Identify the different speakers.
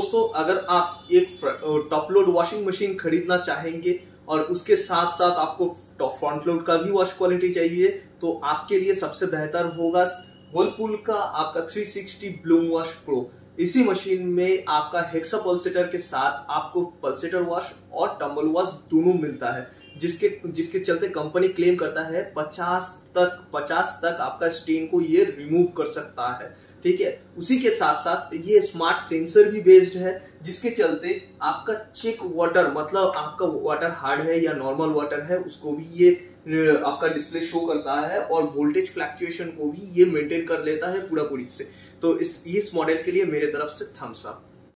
Speaker 1: दोस्तों अगर आप एक टॉप लोड वॉशिंग मशीन खरीदना चाहेंगे और उसके साथ साथ आपको फ्रंट लोड का भी वॉश क्वालिटी चाहिए, तो आपके लिए सबसे बेहतर होगा व्हर्लपूल का आपका 360 ब्लूम वॉश प्रो। इसी मशीन में आपका हेक्सा पल्सेटर के साथ आपको पल्सेटर वॉश और टम्बल वॉश दोनों मिलता है, जिसके चलते कंपनी क्लेम करता है 50 तक आपका स्टेन को ये रिमूव कर सकता है। ठीक है, उसी के साथ साथ ये स्मार्ट सेंसर भी बेस्ड है, जिसके चलते आपका चेक वाटर, मतलब आपका वाटर हार्ड है या नॉर्मल वाटर है, उसको भी ये आपका डिस्प्ले शो करता है और वोल्टेज फ्लक्चुएशन को भी ये मेंटेन कर लेता है पूरा पूरी से। तो इस मॉडल के लिए मेरे तरफ से थम्स अप।